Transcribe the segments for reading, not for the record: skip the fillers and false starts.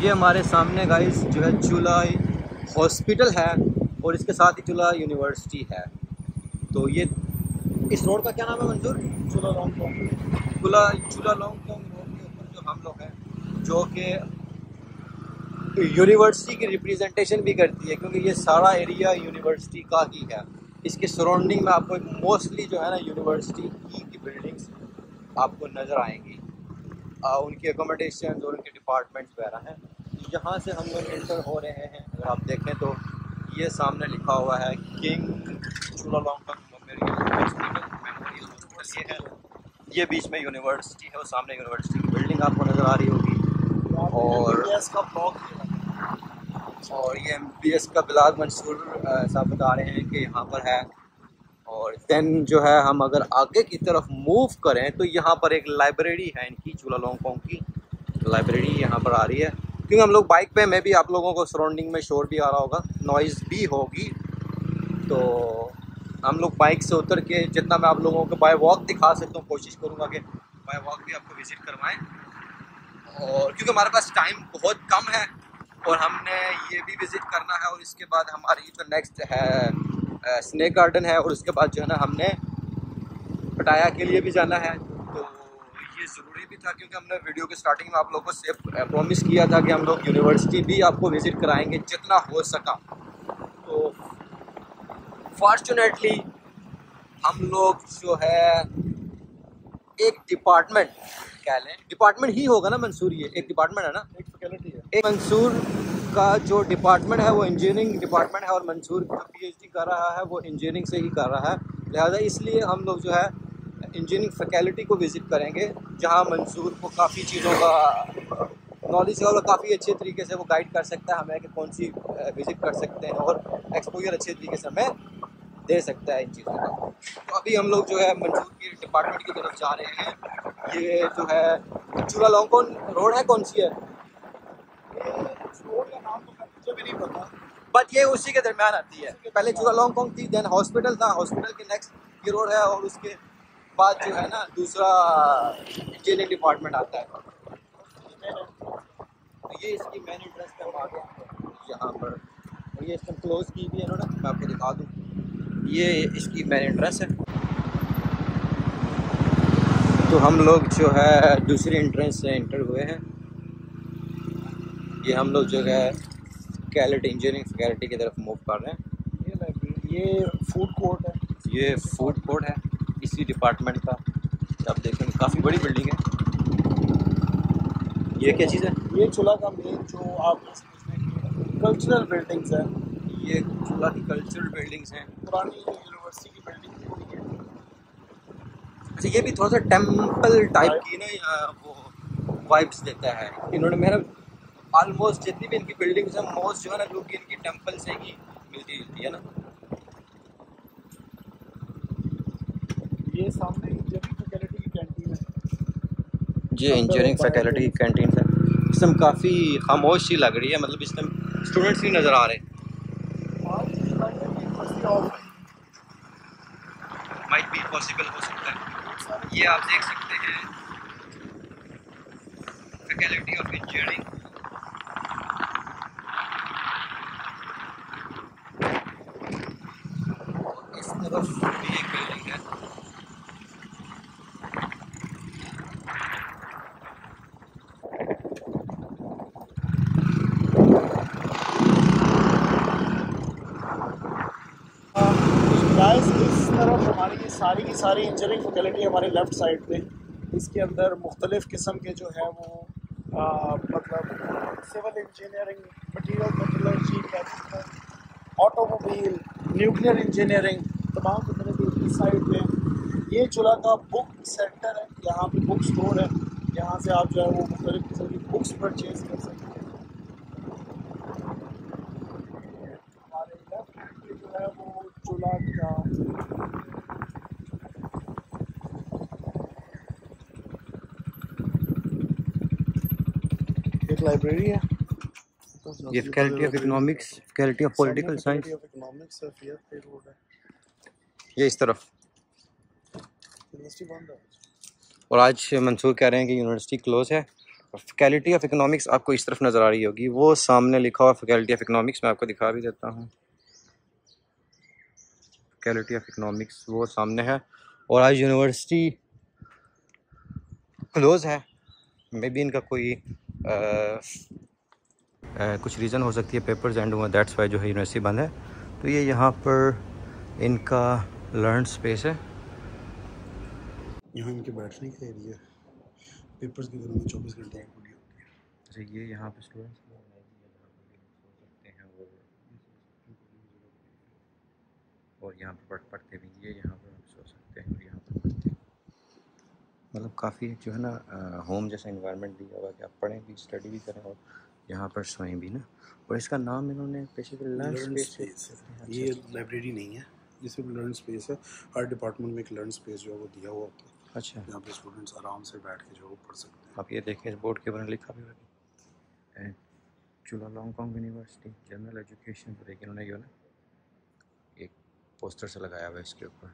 ये हमारे सामने गाइस जो है चूला हॉस्पिटल है और इसके साथ ही चूला यूनिवर्सिटी है। तो ये इस रोड का क्या नाम है मंजूर? चूला लॉन्गकॉन्ग। चूला लॉन्गकॉन्ग रोड के ऊपर जो हम लोग हैं, जो कि यूनिवर्सिटी की रिप्रेजेंटेशन भी करती है, क्योंकि ये सारा एरिया यूनिवर्सिटी का ही है। इसके सराउंडिंग में आपको मोस्टली जो है ना यूनिवर्सिटी की बिल्डिंग्स आपको नज़र आएंगी। उनकी एकोमोडेशन और उनके डिपार्टमेंट्स वगैरह हैं। यहाँ से हम लोग एंटर हो रहे हैं। अगर आप देखें तो ये सामने लिखा हुआ है King Chulalongkorn memorial hospital ये है। ये बीच में यूनिवर्सिटी है और सामने यूनिवर्सिटी की बिल्डिंग आपको नज़र आ रही होगी। और ये MBS का बिलाल मंसूर साहब बता रहे हैं कि यहाँ पर है। और देन जो है हम अगर आगे की तरफ मूव करें तो यहाँ पर एक लाइब्रेरी है इनकी, चूला लॉन्गकॉन्ग की लाइब्रेरी यहाँ पर आ रही है। क्योंकि हम लोग बाइक पे में भी आप लोगों को सराउंडिंग में शोर भी आ रहा होगा, नॉइज़ भी होगी। तो हम लोग बाइक से उतर के जितना मैं आप लोगों को बाय वॉक दिखा सकता हूँ, कोशिश करूँगा कि बाय वॉक भी आपको विज़िट करवाएँ। और क्योंकि हमारे पास टाइम बहुत कम है और हमने ये भी विज़िट करना है, और इसके बाद हमारी जो नेक्स्ट है स्नेक गार्डन है, और उसके बाद जो है ना हमने पटाया के लिए भी जाना है। तो ये ज़रूरी भी था, क्योंकि हमने वीडियो के स्टार्टिंग में आप लोगों से प्रॉमिस किया था कि हम लोग यूनिवर्सिटी भी आपको विज़िट कराएंगे जितना हो सका। तो फॉर्चुनेटली हम लोग जो है एक डिपार्टमेंट कह लें, डिपार्टमेंट ही होगा ना मंसूर, ये एक डिपार्टमेंट है ना, एक फैकल्टी है। एक मंसूर का जो डिपार्टमेंट है वो इंजीनियरिंग डिपार्टमेंट है, और मंसूर जो PhD कर रहा है वो इंजीनियरिंग से ही कर रहा है। लिहाजा इसलिए हम लोग जो है इंजीनियरिंग फैकल्टी को विज़िट करेंगे, जहां मंसूर को काफ़ी चीज़ों का नॉलेज है और काफ़ी अच्छे तरीके से वो गाइड कर सकता है हमें कि कौन सी विज़िट कर सकते हैं, और एक्सपोजर अच्छे तरीके से हमें दे सकता है इन चीज़ों का। तो अभी हम लोग जो है मंसूर की डिपार्टमेंट की तरफ जा रहे हैं। ये जो है चूला लॉन्गकॉन्ग रोड है, कौन सी है? रोड का नाम तो मुझे भी नहीं पता, बट ये उसी के दरमियान आती है। पहले चूला लॉन्गकॉन्ग थी, देन हॉस्पिटल था, हॉस्पिटल के नेक्स्ट ये रोड है, और उसके बाद जो है ना दूसरा इंजीनियरिंग डिपार्टमेंट आता है। तो ये इसकी मेन एंट्रेंस पे हम आ गए यहाँ पर, और ये इसको क्लोज की भी है इन्होंने, मैं आपको दिखा दूँ। ये इसकी मेन एंट्रेंस है। तो हम लोग जो है दूसरी एंट्रेंस से एंटर हुए हैं। ये हम लोग जो है फैकल्टी इंजीनियरिंग फैकल्टी की तरफ मूव कर रहे हैं। ये लाइब्रेरी, ये फूड कोर्ट है, ये फूड कोर्ट है इसी डिपार्टमेंट का। आप देखेंगे काफ़ी बड़ी बिल्डिंग है। ये क्या चीज़ है? ये चूला का मेन जो आप कल्चरल बिल्डिंग्स है। ये चूला की कल्चरल बिल्डिंग्स हैं, पुरानी यूनिवर्सिटी की बिल्डिंग थी ये। अच्छा, ये भी थोड़ा सा टेम्पल टाइप की ना वो वाइब्स देता है। इन्होंने मेरा ऑलमोस्ट जितनी भी इनकी बिल्डिंग्स हैं मोस्ट जो है ना लोग इनकी टेम्पल से ही मिलती जुलती है ना। ये सामने इंजीनियरिंग फैकल्टी की कैंटीन है। ये इंजीनियरिंग फैकल्टी की कैंटीन है। इस टाइम काफ़ी खामोश सी लग रही है, मतलब इस टाइम स्टूडेंट्स नहीं नज़र आ रहे। माइट भी पॉसिबल हो सकता है। ये आप देख सकते हैं फैकल्टी ऑफ इंजीनियरिंग। इस तरफ भी एक बिल्डिंग है। गाइस इस तरफ हमारी ये सारी की सारी इंजीनियरिंग फैकल्टी हमारे लेफ़्ट साइड पे। इसके अंदर मुख्तलिफ़ किस्म के जो है वो मतलब civil engineering, material metallurgy, chemical, automobile, nuclear engineering तमाम फैकल्टी इस साइड पे। ये चूला का बुक सेंटर है, यहाँ पे बुक स्टोर है, यहाँ से आप जो है वो मुख्तलिफ़ किस्म की बुक्स परचेज कर सकते हैं। हमारे लेफ्ट हैंड पे जो है वो चूला का एक लाइब्रेरी है। ये faculty of economics, faculty of political science, ये इस तरफ। और आज मंसूर कह रहे हैं कि यूनिवर्सिटी क्लोज है फैकल्टी ऑफ इकोनॉमिक्स आपको इस तरफ नज़र आ रही होगी, वो सामने लिखा हुआ फैकल्टी ऑफ इकोनॉमिक्स, मैं आपको दिखा भी देता हूँ। फैकल्टी ऑफ इकोनॉमिक्स वो सामने है। और आज यूनिवर्सिटी क्लोज़ है, मे बी इनका कोई कुछ रीज़न हो सकती है, पेपर्स एंड हुआ, दैट्स वाई जो है यूनिवर्सिटी बंद है। तो ये यहाँ पर इनका लर्न स्पेस है। यहाँ इनके बैठने का एरिया, पेपर्स के दिनों में 24 घंटे की ड्यूटी होती है। अच्छा, ये यहाँ पे स्टूडेंट्स सो सकते हैं और यहाँ पर पढ़ते भी, ये यहाँ पर सो सकते हैं और यहाँ पर पढ़ते हैं। मतलब काफ़ी जो है ना होम जैसा इन्वायरमेंट दिया हुआ कि आप पढ़ें भी, स्टडी भी करें और यहाँ पर सोएं भी ना। और इसका नाम इन्होंने बेसिकली लर्न स्पेस है। ये लाइब्रेरी नहीं है, ये सिर्फ लर्न स्पेस है। हर डिपार्टमेंट में एक लर्न स्पेस जो है वो दिया हुआ होता है। अच्छा, यहाँ पे स्टूडेंट्स आराम से बैठ के जो पढ़ सकते हैं। आप ये देखें, इस बोर्ड के ऊपर लिखा भी हुआ चुलालोंगकोंग यूनिवर्सिटी जनरल एजुकेशन, तो देखिए उन्होंने जो ना एक पोस्टर से लगाया हुआ है इसके ऊपर।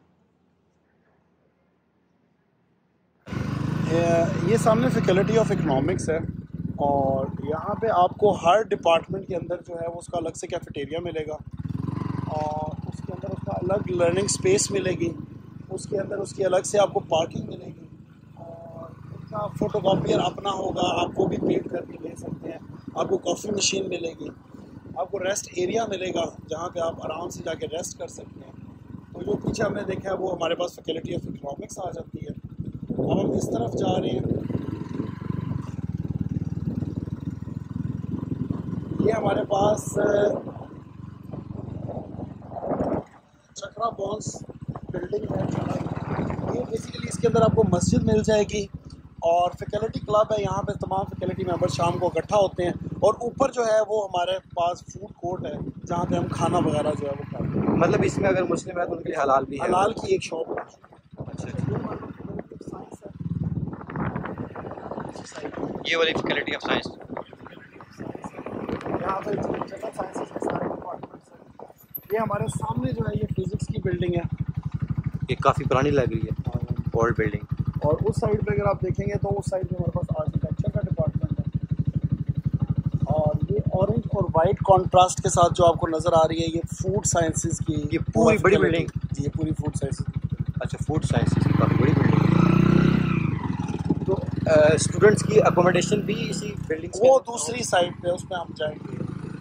ये सामने फैकल्टी ऑफ इकोनॉमिक्स है और यहाँ पे आपको हर डिपार्टमेंट के अंदर जो है वो उसका अलग से कैफेटेरिया मिलेगा और उसके अंदर उसका अलग लर्निंग स्पेस मिलेगी, उसके अंदर उसकी अलग से आपको पार्किंग मिलेगी और उसका फ़ोटोकॉपियर अपना होगा, आप वो भी पेड करके ले सकते हैं। आपको कॉफ़ी मशीन मिलेगी, आपको रेस्ट एरिया मिलेगा जहाँ पे आप आराम से जाके रेस्ट कर सकते हैं। तो जो पीछे हमने देखा है वो हमारे पास फैकल्टी ऑफ इकोनॉमिक्स आ जाती है। अब हम इस तरफ जा रहे हैं, ये हमारे पास चक्रा बॉन्स बिल्डिंग है। ये बेसिकली इसके अंदर आपको मस्जिद मिल जाएगी और फैकल्टी क्लब है, यहाँ पे तमाम फैकल्टी मेंबर शाम को इकट्ठा होते हैं और ऊपर जो है वो हमारे पास फूड कोर्ट है जहाँ पे हम खाना वगैरह जो है वो खाते हैं। मतलब इसमें अगर मुस्लिम है तो उनके लिए हलाल भी है? हलाल की एक शॉप है। ये वाली फैकल्टी ऑफ साइंस, यहाँ पे जनरल साइंसेस के सारे डिपार्टमेंट्स हैं। ये हमारे सामने जो है ये फिजिक्स की बिल्डिंग है, ये काफ़ी पुरानी लग रही है, ओल्ड बिल्डिंग। और उस साइड पे अगर आप देखेंगे तो उस साइड में हमारे पास आर्किटेक्चर का डिपार्टमेंट है और ये ऑरेंज और वाइट कॉन्ट्रास्ट के साथ जो आपको नज़र आ रही है ये फूड साइंसेस की, ये पूरी बड़ी बिल्डिंग, ये पूरी फूड साइंसेस। अच्छा, फूड साइंसेस की काफ़ी बड़ी बिल्डिंग है। तो स्टूडेंट्स की अकोमोडेशन भी इसी बिल्डिंग वो दूसरी साइड पे, उसमें हम जाएंगे।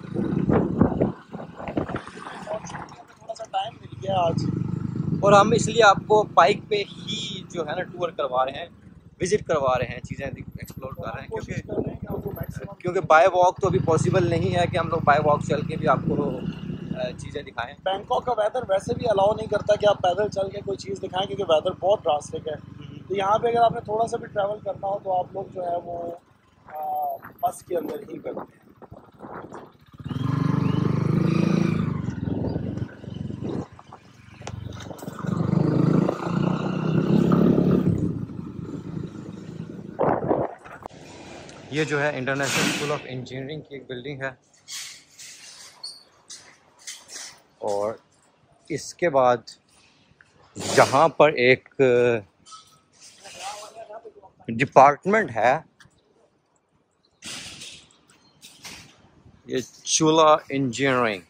और थोड़ा सा टाइम मिल गया आज और हम इसलिए आपको बाइक पे ही जो है ना टूर करवा रहे हैं, विजिट करवा रहे हैं, चीज़ें एक्सप्लोर कर रहे हैं, क्योंकि बाय वॉक तो अभी पॉसिबल नहीं है कि हम लोग बाय वॉक चल के भी आपको चीज़ें दिखाएं। बैंकॉक का वेदर वैसे भी अलाउ नहीं करता कि आप पैदल चल के कोई चीज़ दिखाएं क्योंकि वेदर बहुत ड्रास्टिक है। तो यहाँ पे अगर आपने थोड़ा सा भी ट्रैवल करना हो तो आप लोग जो है वो बस के अंदर ही करते हैं। ये जो है इंटरनेशनल स्कूल ऑफ इंजीनियरिंग की एक बिल्डिंग है और इसके बाद यहाँ पर एक डिपार्टमेंट है, ये चूला इंजीनियरिंग।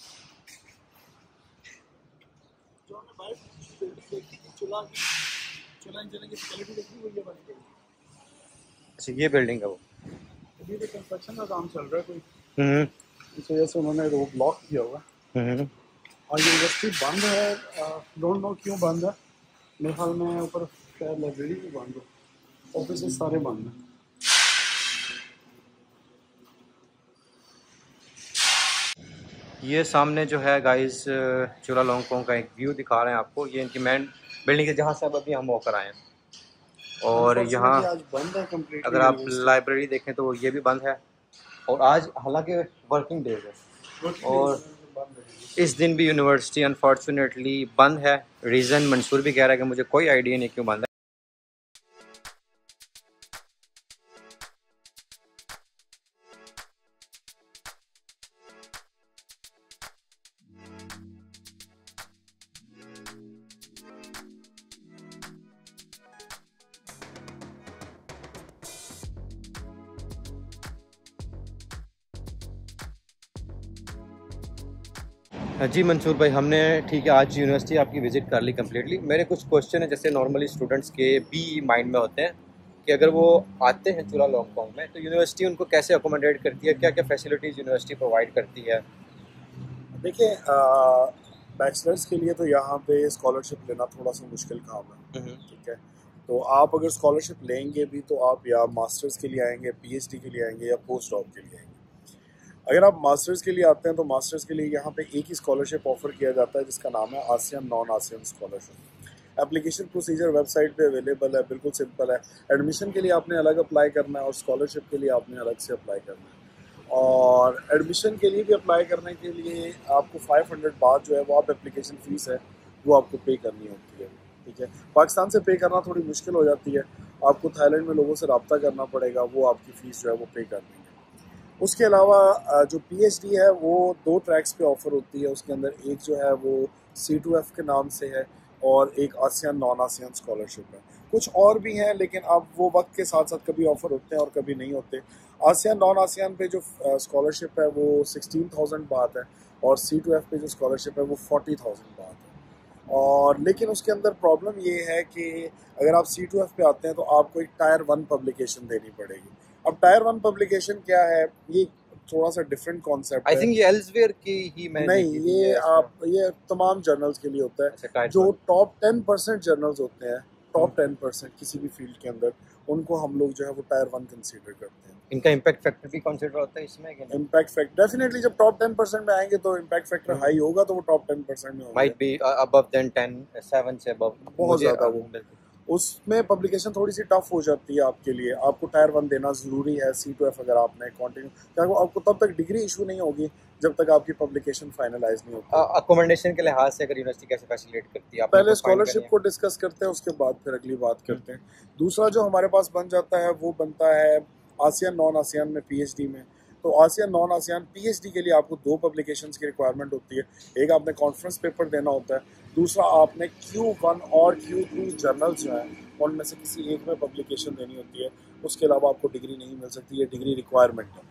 अच्छा, ये बिल्डिंग है वो, अभी तो कंस्ट्रक्शन का काम चल रहा है कोई, इस वजह से उन्होंने वो ब्लॉक किया हुआ है और यूनिवर्सिटी बंद है। डोंट नो क्यों बंद है, मेरे ख्याल में ऊपर शायद लाइब्रेरी भी बंद है, ऑफिस सारे बंद हैं। ये सामने जो है गाइस चुलालोंगकोंग का एक व्यू दिखा रहे हैं आपको, ये इनकी मेन बिल्डिंग है जहाँ से अब अभी हम होकर आए हैं। और यहाँ अगर आप लाइब्रेरी देखें तो ये भी बंद है और आज हालांकि वर्किंग डेज है और इस दिन भी यूनिवर्सिटी अनफॉर्चुनेटली बंद है। रीज़न मंसूर भी कह रहा है कि मुझे कोई आइडिया नहीं क्यों बंद है। जी मंसूर भाई, हमने ठीक है आज यूनिवर्सिटी आपकी विज़िट कर ली कम्प्लीटली। मेरे कुछ क्वेश्चन है जैसे नॉर्मली स्टूडेंट्स के भी माइंड में होते हैं कि अगर वो आते हैं चूला लॉन्गकॉन्ग में तो यूनिवर्सिटी उनको कैसे अकोमोडेट करती है, क्या क्या फैसिलिटीज़ यूनिवर्सिटी प्रोवाइड करती है। देखिए, बैचलर्स के लिए तो यहाँ पे स्कॉलरशिप लेना थोड़ा सा मुश्किल काम है। ठीक है, तो आप अगर स्कॉलरशिप लेंगे भी तो आप या मास्टर्स के लिए आएंगे, पीएचडी के लिए आएंगे या पोस्ट डॉक के लिए आएंगे। अगर आप मास्टर्स के लिए आते हैं तो मास्टर्स के लिए यहाँ पे एक ही स्कॉलरशिप ऑफर किया जाता है जिसका नाम है ASEAN non ASEAN scholarship. Application procedure website पे अवेलेबल है, बिल्कुल सिंपल है। एडमिशन के लिए आपने अलग अप्लाई करना है और स्कॉलरशिप के लिए आपने अलग से अप्लाई करना है। और एडमिशन के लिए भी अप्लाई करने के लिए आपको 500 बात जो है वो आप एप्लीकेशन फ़ीस है वो आपको पे करनी होती है। ठीक है, पाकिस्तान से पे करना थोड़ी मुश्किल हो जाती है, आपको थाईलैंड में लोगों से रब्ता करना पड़ेगा, वो आपकी फ़ीस जो है वो पे कर देंगे। उसके अलावा जो पीएचडी है वो 2 ट्रैक्स पे ऑफ़र होती है। उसके अंदर एक जो है वो C2F के नाम से है और एक आसियान नॉन आसियान स्कॉलरशिप है। कुछ और भी हैं लेकिन अब वो वक्त के साथ साथ कभी ऑफ़र होते हैं और कभी नहीं होते। आसियान नॉन आसियान पे जो स्कॉलरशिप है वो 16,000 बात है और C2F पे जो स्कॉलरशिप है वो 40,000 बात है। और लेकिन उसके अंदर प्रॉब्लम ये है कि अगर आप C2F पे आते हैं तो आपको एक टायर 1 पब्लिकेशन देनी पड़ेगी। अब टायर 1 पब्लिकेशन क्या है, ये थोड़ा सा डिफरेंट कॉन्सेप्ट आई है। थिंक ये एल्सवेयर की ही मैंने नहीं, देखी थी ये इसमें। ये तमाम जर्नल्स के लिए होता है। अच्छा, जो टॉप 10% जर्नल्स होते हैं, टॉप 10% किसी भी फील्ड के अंदर, उनको हम लोग जो है वो टायर 1 कंसीडर करते हैं। इनका इम्पैक्ट फैक्टर भी कंसिडर होता है इसमें कि नहीं? इम्पैक्ट फैक्टर डेफिनेटली जब टॉप 10% में आएंगे तो इम्पैक्ट फैक्टर हाई होगा, तो वो टॉप 10% में होंगे। माइट बी अबव देन 10, 7 से अबव बहुत ज़्यादा वो। उसमें पब्लिकेशन थोड़ी सी टफ हो जाती है आपके लिए, आपको टायर 1 देना ज़रूरी है। C2F अगर आपने कंटिन्यू, क्या आपको तब तक डिग्री इशू नहीं होगी जब तक आपकी पब्लिकेशन फाइनलाइज नहीं होती। अकोमोडेशन के लिहाज से अगर यूनिवर्सिटी कैसे फैसिलिटेट करती है, पहले स्कॉलरशिप को डिस्कस करते हैं, उसके बाद फिर अगली बात करते हैं। दूसरा जो हमारे पास बन जाता है वो बनता है आसियान नॉन आसियान में पीएचडी में। तो आसियान नॉन आसियान पीएचडी के लिए आपको 2 पब्लिकेशंस की रिक्वायरमेंट होती है। एक आपने कॉन्फ्रेंस पेपर देना होता है, दूसरा आपने Q1 और Q3 जर्नल्स जो हैं उनमें से किसी एक में पब्लिकेशन देनी होती है। उसके अलावा आपको डिग्री नहीं मिल सकती, ये डिग्री रिक्वायरमेंट है।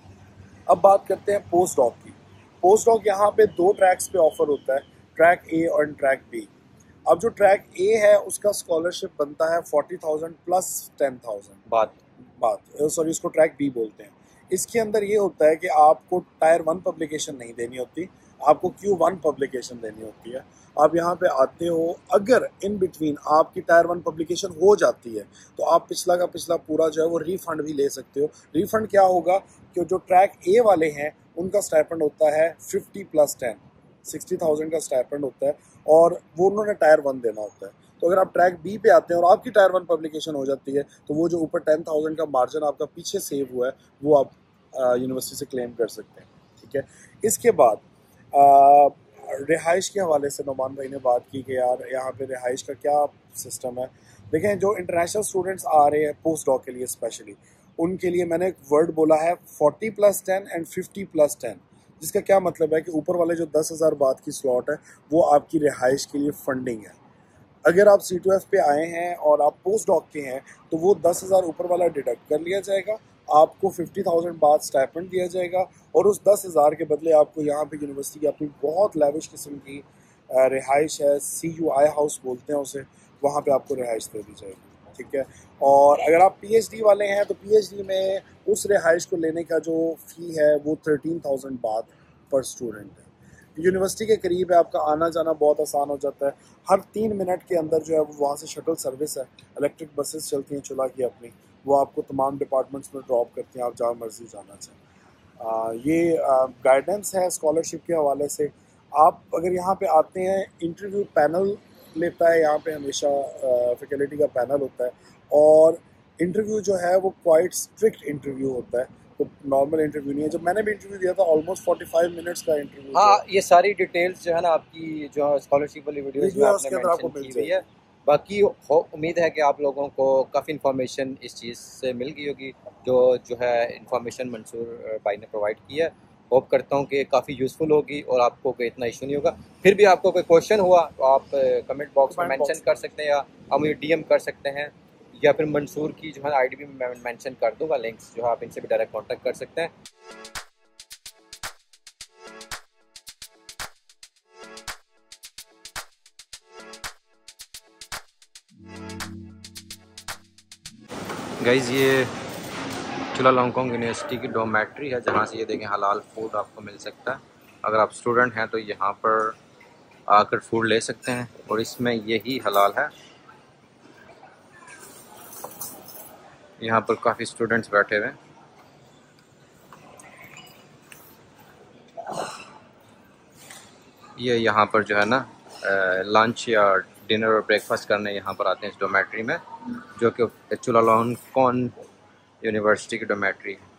अब बात करते हैं पोस्ट डॉक की। पोस्ट डॉक यहाँ पे 2 ट्रैक्स पे ऑफर होता है, ट्रैक ए और ट्रैक बी। अब जो ट्रैक ए है उसका स्कॉलरशिप बनता है 40,000 प्लस 10,000 बात सॉरी, इसको ट्रैक बी बोलते हैं। इसके अंदर ये होता है कि आपको टायर 1 पब्लिकेशन नहीं देनी होती, आपको Q1 पब्लिकेशन देनी होती है। आप यहाँ पे आते हो, अगर इन बिटवीन आपकी टायर 1 पब्लिकेशन हो जाती है तो आप पिछला का पिछला पूरा जो है वो रिफंड भी ले सकते हो। रिफंड क्या होगा कि जो ट्रैक ए वाले हैं उनका स्टाइपेंड होता है 50 प्लस 10, 60,000 का स्टाइपेंड होता है और वो उन्होंने टायर 1 देना होता है। तो अगर आप ट्रैक बी पे आते हैं और आपकी टायर 1 पब्लिकेशन हो जाती है तो वो जो ऊपर 10,000 का मार्जिन आपका पीछे सेव हुआ है वो आप यूनिवर्सिटी से क्लेम कर सकते हैं। ठीक है, इसके बाद रिहाइश के हवाले से नोमान भाई ने बात की कि यार यहाँ पे रिहाइश का क्या सिस्टम है। देखें, जो इंटरनेशनल स्टूडेंट्स आ रहे हैं पोस्ट डॉक के लिए स्पेशली, उनके लिए मैंने एक वर्ड बोला है 40 प्लस 10 एंड 50 प्लस 10, जिसका क्या मतलब है कि ऊपर वाले जो 10,000 बात की स्लॉट है वो आपकी रिहाइश के लिए फंडिंग है। अगर आप C2F पे आए हैं और आप पोस्ट डॉक के हैं तो वो 10,000 ऊपर वाला डिडक्ट कर लिया जाएगा, आपको 50,000 बात स्टाइपेंड दिया जाएगा और उस 10,000 के बदले आपको यहाँ पे यूनिवर्सिटी की अपनी बहुत लेविश किस्म की रिहाइश है, CUI हाउस बोलते हैं उसे, वहाँ पे आपको रिहाइश दे दी जाएगी। ठीक है, और अगर आप PhD वाले हैं तो PhD में उस रिहाइश को लेने का जो फ़ी है वो 13,000 बात पर स्टूडेंट है। यूनिवर्सिटी के करीब है, आपका आना जाना बहुत आसान हो जाता है। हर 3 मिनट के अंदर जो है वो वहाँ से शटल सर्विस है, इलेक्ट्रिक बसेस चलती हैं चुला की अपनी, वो आपको तमाम डिपार्टमेंट्स में ड्रॉप करती हैं, आप जहाँ मर्जी जाना चाहें। ये गाइडेंस है स्कॉलरशिप के हवाले से। आप अगर यहाँ पे आते हैं, इंटरव्यू पैनल लेता है यहाँ पे हमेशा, फैकल्टी का पैनल होता है और इंटरव्यू जो है वो क्वाइट स्ट्रिक्ट इंटरव्यू होता है, तो नॉर्मल इंटरव्यू नहीं है। जब मैंने भी इंटरव्यू दिया था ऑलमोस्ट 45 मिनट्स का इंटरव्यू। हाँ, ये सारी डिटेल्स जो है ना आपकी जो स्कॉलरशिप वाली वीडियोस में आपने मेंशन की हुई है। बाकी उम्मीद है कि आप लोगों को काफ़ी इन्फॉर्मेशन इस चीज़ से मिल गई होगी जो है इन्फॉर्मेशन मंसूर भाई ने प्रोवाइड की है। होप करता हूँ कि काफ़ी यूज़फुल होगी और आपको कोई इतना इशू नहीं होगा। फिर भी आपको कोई क्वेश्चन हुआ तो आप कमेंट बॉक्स में मेंशन कर सकते हैं या आप मुझे DM कर सकते हैं या फिर मंसूर की जो है ID भी मैं मेंशन कर दूँगा, लिंक्स जो है आप इनसे भी डायरेक्ट कॉन्टैक्ट कर सकते हैं। गाइज ये चुलालंकोंग यूनिवर्सिटी की डोमेट्री है, जहाँ से ये देखें हलाल फूड आपको मिल सकता है। अगर आप स्टूडेंट हैं तो यहाँ पर आकर फूड ले सकते हैं, और इसमें यही हलाल है। यहाँ पर काफ़ी स्टूडेंट्स बैठे हुए हैं। ये यहाँ पर जो है ना लंच या डिनर और ब्रेकफास्ट करने यहाँ पर आते हैं इस डोमेट्री में, जो कि चुलालंकोंग यूनिवर्सिटी की डोमेट्री है।